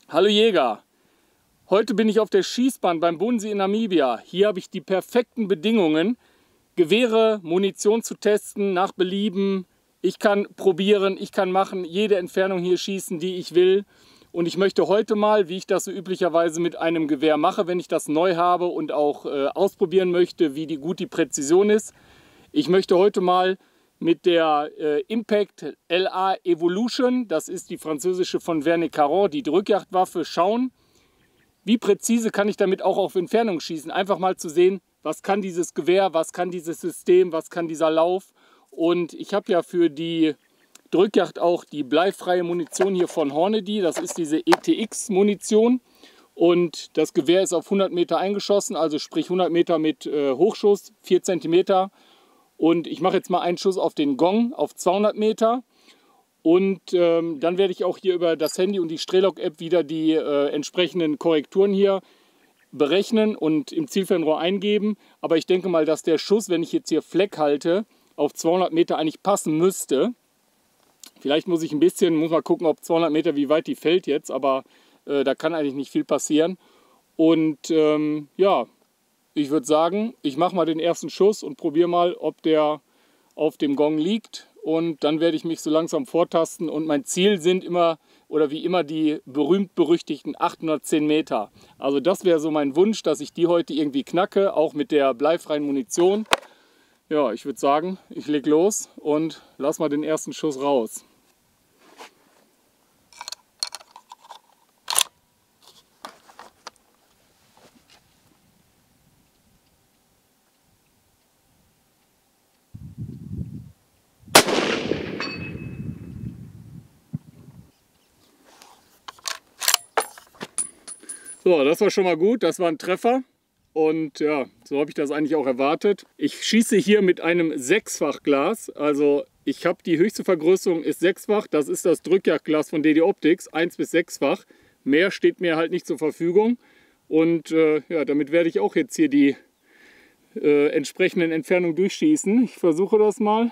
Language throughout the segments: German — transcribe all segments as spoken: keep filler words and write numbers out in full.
Hallo Jäger, heute bin ich auf der Schießbahn beim Bodensee in Namibia. Hier habe ich die perfekten Bedingungen, Gewehre, Munition zu testen, nach Belieben. Ich kann probieren, ich kann machen, jede Entfernung hier schießen, die ich will. Und ich möchte heute mal, wie ich das so üblicherweise mit einem Gewehr mache, wenn ich das neu habe und auch äh, ausprobieren möchte, wie die, gut die Präzision ist. Ich möchte heute mal mit der äh, Impact L A Evolution, das ist die französische von Verne Caron, die Drückjagdwaffe, schauen, wie präzise kann ich damit auch auf Entfernung schießen. Einfach mal zu sehen, was kann dieses Gewehr, was kann dieses System, was kann dieser Lauf. Und ich habe ja für die Drückjagd auch die bleifreie Munition hier von Hornady, das ist diese E T X-Munition. Und das Gewehr ist auf hundert Meter eingeschossen, also sprich hundert Meter mit äh, Hochschuss, vier Zentimeter. Und ich mache jetzt mal einen Schuss auf den Gong auf zweihundert Meter. Und ähm, dann werde ich auch hier über das Handy und die Strelok-App wieder die äh, entsprechenden Korrekturen hier berechnen und im Zielfernrohr eingeben. Aber ich denke mal, dass der Schuss, wenn ich jetzt hier Fleck halte, auf zweihundert Meter eigentlich passen müsste. Vielleicht muss ich ein bisschen, muss mal gucken, ob zweihundert Meter, wie weit die fällt jetzt. Aber äh, da kann eigentlich nicht viel passieren. Und ähm, ja, ich würde sagen, ich mache mal den ersten Schuss und probiere mal, ob der auf dem Gong liegt. Und dann werde ich mich so langsam vortasten. Und mein Ziel sind immer, oder wie immer, die berühmt-berüchtigten achthundertzehn Meter. Also das wäre so mein Wunsch, dass ich die heute irgendwie knacke, auch mit der bleifreien Munition. Ja, ich würde sagen, ich lege los und lass mal den ersten Schuss raus. So, das war schon mal gut, das war ein Treffer und ja, so habe ich das eigentlich auch erwartet. Ich schieße hier mit einem Sechsfachglas, also ich habe die höchste Vergrößerung ist sechsfach, das ist das Drückjagdglas von D D Optics, eins bis sechsfach. Mehr steht mir halt nicht zur Verfügung und äh, ja, damit werde ich auch jetzt hier die äh, entsprechenden Entfernungen durchschießen. Ich versuche das mal.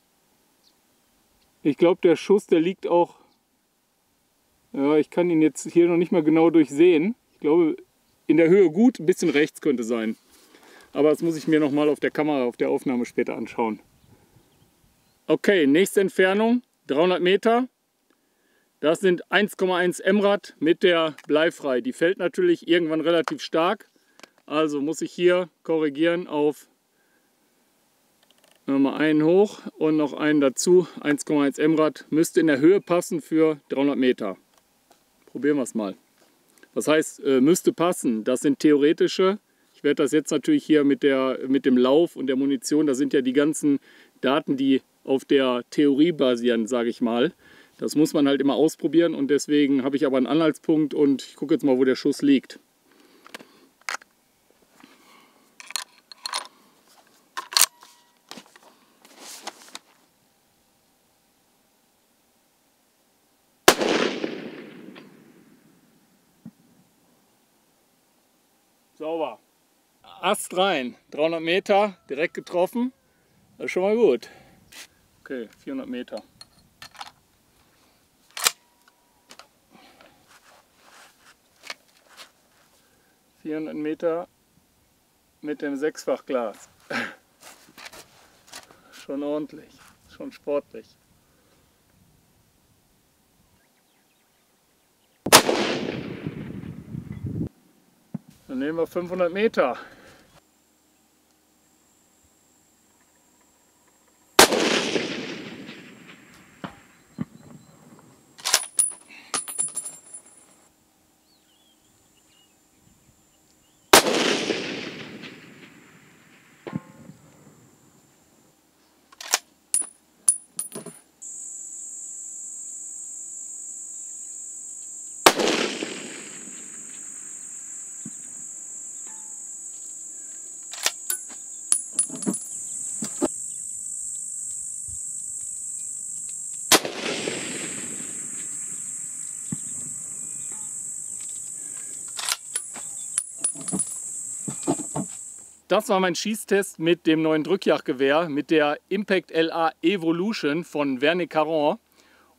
Ich glaube, der Schuss, der liegt auch, ja, ich kann ihn jetzt hier noch nicht mal genau durchsehen. Ich glaube, in der Höhe gut, ein bisschen rechts könnte sein. Aber das muss ich mir noch mal auf der Kamera, auf der Aufnahme später anschauen. Okay, nächste Entfernung, dreihundert Meter. Das sind eins Komma eins Emrad mit der bleifrei. Die fällt natürlich irgendwann relativ stark. Also muss ich hier korrigieren auf nochmal einen hoch und noch einen dazu. eins Komma eins Emrad müsste in der Höhe passen für dreihundert Meter. Probieren wir es mal. Das heißt, äh, müsste passen. Das sind theoretische. Ich werde das jetzt natürlich hier mit, der, mit dem Lauf und der Munition, das sind ja die ganzen Daten, die auf der Theorie basieren, sage ich mal. Das muss man halt immer ausprobieren und deswegen habe ich aber einen Anhaltspunkt und ich gucke jetzt mal, wo der Schuss liegt. Sauber. Ast rein. dreihundert Meter, direkt getroffen. Das ist schon mal gut. Okay, vierhundert Meter. vierhundert Meter mit dem Sechsfachglas. Schon ordentlich, schon sportlich. Dann nehmen wir fünfhundert Meter. Das war mein Schießtest mit dem neuen Drückjagdgewehr, mit der Impact L A Evolution von Verne Caron.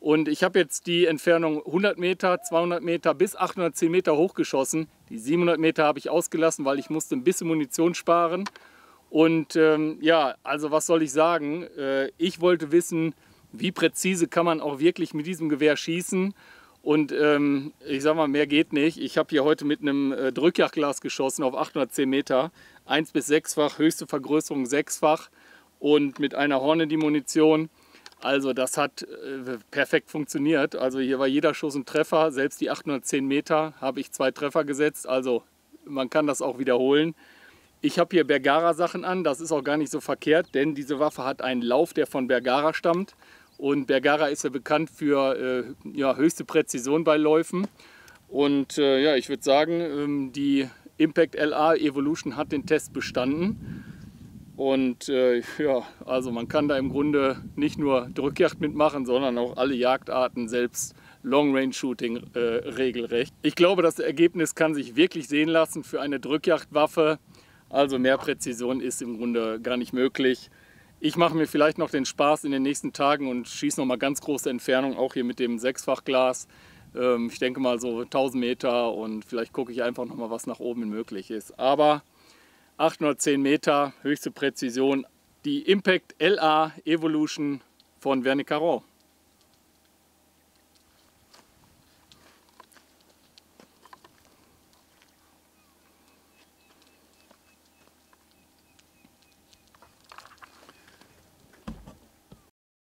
Und ich habe jetzt die Entfernung hundert Meter, zweihundert Meter bis achthundertzehn Meter hochgeschossen. Die siebenhundert Meter habe ich ausgelassen, weil ich musste ein bisschen Munition sparen. Und ähm, ja, also was soll ich sagen? Äh, ich wollte wissen, wie präzise kann man auch wirklich mit diesem Gewehr schießen. Und ähm, ich sag mal, mehr geht nicht. Ich habe hier heute mit einem äh, Drückjagdglas geschossen auf achthundertzehn Meter. eins bis sechsfach, höchste Vergrößerung sechsfach und mit einer Hornady-Munition. Also das hat äh, perfekt funktioniert. Also hier war jeder Schuss ein Treffer. Selbst die achthundertzehn Meter habe ich zwei Treffer gesetzt. Also man kann das auch wiederholen. Ich habe hier Bergara Sachen an. Das ist auch gar nicht so verkehrt, denn diese Waffe hat einen Lauf, der von Bergara stammt. Und Bergara ist ja bekannt für äh, ja, höchste Präzision bei Läufen. Und äh, ja, ich würde sagen, ähm, die Impact L A Evolution hat den Test bestanden. Und äh, ja, also man kann da im Grunde nicht nur Drückjagd mitmachen, sondern auch alle Jagdarten, selbst Long-Range-Shooting äh, regelrecht. Ich glaube, das Ergebnis kann sich wirklich sehen lassen für eine Drückjagdwaffe. Also mehr Präzision ist im Grunde gar nicht möglich. Ich mache mir vielleicht noch den Spaß in den nächsten Tagen und schieße noch mal ganz große Entfernung, auch hier mit dem Sechsfachglas. Ähm, ich denke mal so tausend Meter und vielleicht gucke ich einfach noch mal, was nach oben möglich ist. Aber achthundertzehn Meter, höchste Präzision, die Impact L A Evolution von Wernick Caron.